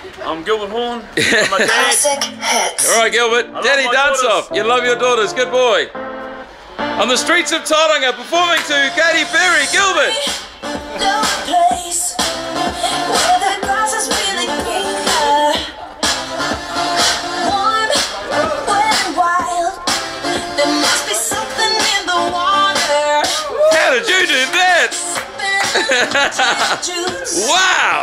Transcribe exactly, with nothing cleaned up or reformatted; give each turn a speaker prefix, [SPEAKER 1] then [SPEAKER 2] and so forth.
[SPEAKER 1] I'm Gilbert Horn. I'm my dad.
[SPEAKER 2] Classic hits.
[SPEAKER 3] All right, Gilbert.
[SPEAKER 1] love
[SPEAKER 3] Daddy
[SPEAKER 1] my
[SPEAKER 3] dance
[SPEAKER 1] daughters.
[SPEAKER 3] off. You love your daughters. Good boy. On the streets of Tauranga, performing to Katy Perry. Gilbert.
[SPEAKER 2] No place where the grass is really greener. Warm, wet and wild. There must be something in the water.
[SPEAKER 3] How did you do that?
[SPEAKER 2] Sipping juice.
[SPEAKER 3] Wow.